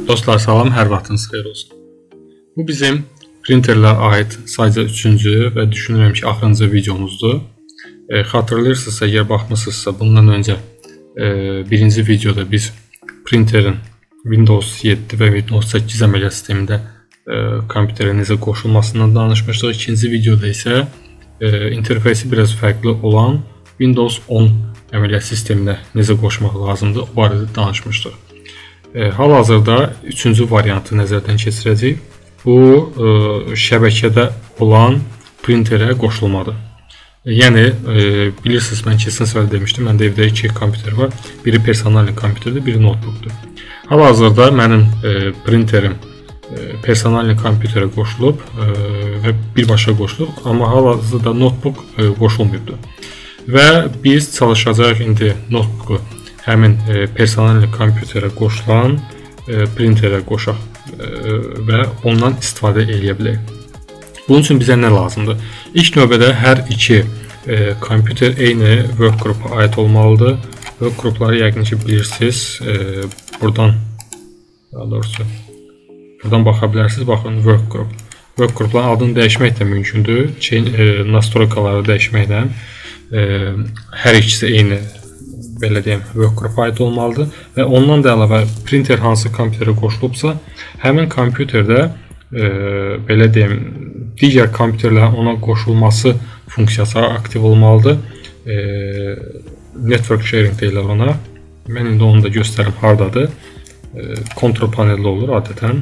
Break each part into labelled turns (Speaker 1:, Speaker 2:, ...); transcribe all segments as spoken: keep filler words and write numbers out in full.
Speaker 1: Dostlar salam, hər vaxtınız xeyir olsun. Bu bizim printerlərə aid sadəcə üçüncü və düşünürəm ki, axırıncı videomuzdur. E, xatırlayırsınızsa, əgər baxmısınızsa, bundan öncə e, birinci videoda biz printerin Windows yeddi və Windows səkkiz əməliyyat sistemində e, kompüterə necə qoşulmasından danışmışdıq. İkinci videoda isə e, interfeysi biraz fərqli olan Windows on əməliyyat sisteminə necə qoşmaq lazımdır, o barədə danışmışdıq. E, Hal-hazırda üçüncü variantı nəzərdən keçirəcəyik. Bu e, şəbəkədə olan printerə qoşulmadır. E, yəni e, bilirsiniz, mən keçən səfər demişdim, məndə evdə iki kompüter var. Biri personal kompüterdir, biri notebookdur. Hal-hazırda mənim e, printerim e, personal kompüterə qoşulub e, və birbaşa qoşulub, amma hal-hazırda notebook e, qoşulmayıbdır. Və biz çalışacağıq indi notebooku həmin e, personal kompüterə qoşulan e, printerə qoşaq e, və ondan istifadə edə bilək. Bunun üçün bizə nə lazımdır? İlk növbədə hər iki e, kompüter eyni workgroup-a aid olmalıdır. Workgroup-ları yəqin ki bilirsiniz. E, buradan daha doğrusu buradan baxa bilərsiniz. Baxın, workgroup. Workgroup-ların adını dəyişmək də mümkündür. Chain, e, nastroykaları dəyişməklə e, hər ikisi eyni belə deyim, workgroup-a aid olmalıdır və ondan da əlavə printer hansı kompüterə qoşulubsa, həmin kompüterdə e, belə deyim, digər kompüterlərin ona qoşulması funksiyası aktiv olmalıdır. E, network sharing deyirlər ona. Mən indi onu da göstərim hardadır. E, kontrol paneldə olur adətən.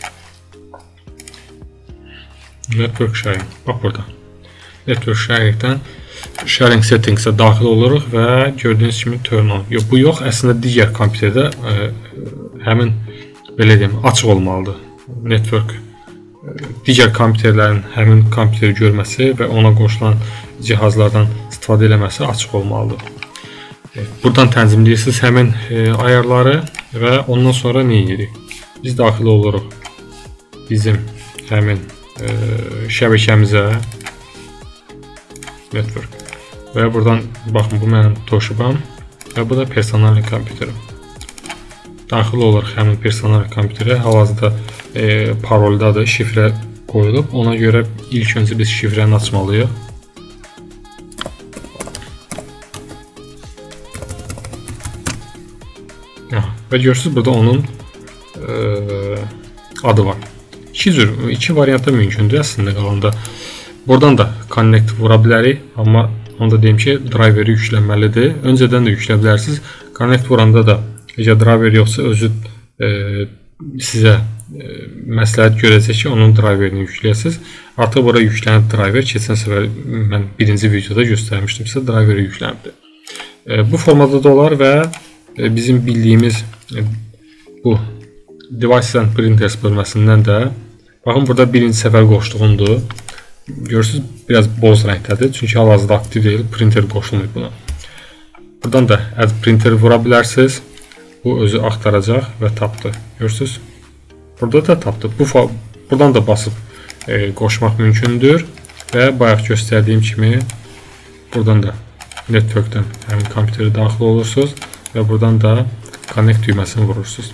Speaker 1: Network sharing, bax burada. Network sharingdən sharing settings'e daxil oluruq və gördüyünüz kimi turn on. Yox, bu yox, əslində digər kompüterdə ə, həmin belə deyim, açıq olmalıdır. Network ə, digər kompüterlərin həmin kompüteri görməsi və ona qoşulan cihazlardan istifadə etməsi açıq olmalıdır. E, buradan tənzimləyirsiniz həmin e, ayarları və ondan sonra nə edirik? Biz daxil oluruq bizim həmin e, şəbəkəmizə, network. Və buradan baxın, bu mənim Toshibam və bu da personal kompüterim. Daxil olaraq həmin personal kompüterə hal-hazırda e, paroldadır, şifrə qoyulub. Ona görə ilk öncə biz şifrəni açmalıyıq. Və görürsünüz, burada onun e, adı var. İki cür, iki variantda mümkündür əslində qalanda. Buradan da connect vura bilərik, amma onu da deyim ki, driveri yüklənməlidir. Öncədən də yüklə bilərsiniz. Connect vuranda da, əgər driver yoxsa özü e, sizə e, məsləhət görəcək ki, onun driverini yükləyəsiniz. Artıq bura yüklənib driver. Keçən səfər mən birinci videoda göstərmişdim sizə, driveri yüklənibdir. E, bu formada da olar və e, bizim bildiyimiz e, bu Devices and Printers bölməsindən də baxın, burada birinci səfər qoşduğumdur. Görürsünüz, biraz boz rəngdədir. Çünki hal-hazırda aktiv deyil, printer qoşulmayıb buna. Buradan da add printer vura bilərsiniz. Bu özü axtaracaq və tapdı. Görürsünüz, burada da tapdı. Bu, buradan da basıb e, qoşmaq mümkündür və bayaq göstərdiyim kimi buradan da networkdən həmin kompüterə daxil olursunuz və buradan da connect düyməsini vurursunuz.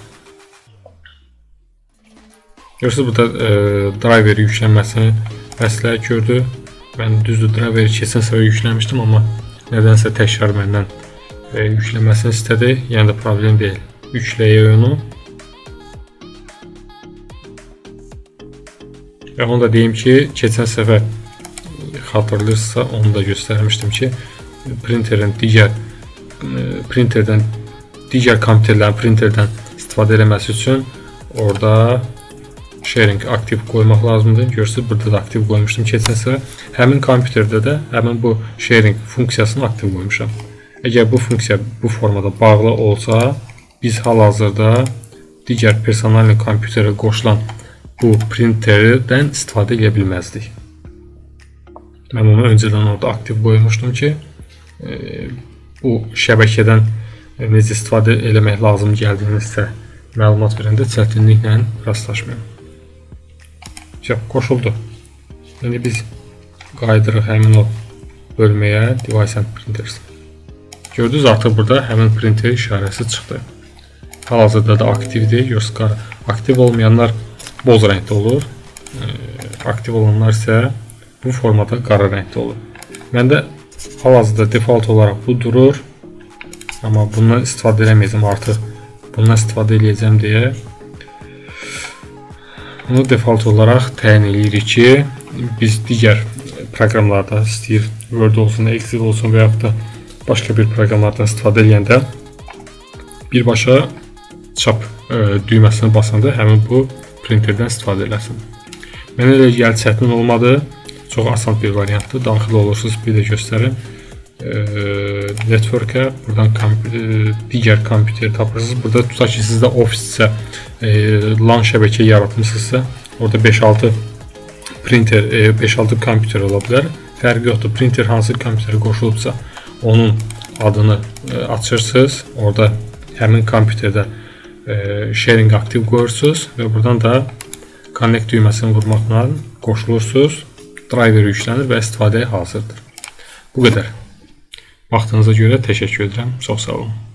Speaker 1: Görürsünüz, burada e, driveri yüklənməsini məsləhət gördü. Mən düzdür, driveri keçən səfər yükləmişdim, amma nədənsə təkrar məndən e, yükləməsini istədi. Yəni də problem deyil. Yükləyək onu. Və onu da deyim ki, keçən səfər xatırlayırsınızsa, onu da göstərmişdim ki, printerin digər e, printerdən digər kompüterlərin printerdən istifadə etməsi üçün orada sharing aktiv qoymaq lazımdır. Görürsünüz, burada da aktiv qoymuşdum keçən səfər. Həmin kompüterdə də həmin bu sharing funksiyasını aktiv qoymuşam. Əgər bu funksiya bu formada bağlı olsa, biz hal-hazırda digər personal kompüterə qoşulan bu printerdən istifadə edə bilməzdik. Mən onu öncədən orada aktiv qoymuşdum ki, e, bu şəbəkədən necə istifadə eləmək lazım gəldiyinizsə məlumat verəndə çətinliklə rastlaşmayın. Yox, qoşuldu. İndi biz qaydırıq həmin o bölməyə Device and Printers. Gördünüz, artıq burada həmin printer işarəsi çıxdı. hal-hazırda da aktivdir. Yoxsa aktiv olmayanlar boz rəngdə olur. Aktiv olanlar isə bu formada qara rəngdə olur. Məndə hal-hazırda default olaraq bu durur. Amma bundan istifadə eləməyəcəm artıq. Bundan istifadə edəcəm deyə bunu default olaraq təyin edirik ki, biz digər proqramlarda istəyir Word olsun, Excel olsun və yaxud da başqa bir proqramlardan istifadə edəndə birbaşa çap e, düyməsini basanda həmin bu printerdən istifadə edəsən. Mənə elə gəlir çətin olmadı. Çox asan bir variantdır. Daxil olursunuz, bir də göstərim. E, network'ə buradan kompüter, digər kompüteri tapırsınız. Burada tutaq ki, sizdə ofisdə e, LAN şəbəkə yaratmışsınızsa, orada beş altı printer, beş altı kompüter ola bilər. Fərqi yoxdur. Printer hansı kompüterə qoşulubsa, onun adını e, açırsınız. Orada həmin kompüterdə e, sharing aktiv qoyursunuz və buradan da connect düyməsini vurmaqla qoşulursunuz. Driver yüklənir və istifadəyə hazırdır. Bu qədər. Vaxtınıza görə təşəkkür edirəm. Çox sağ olun.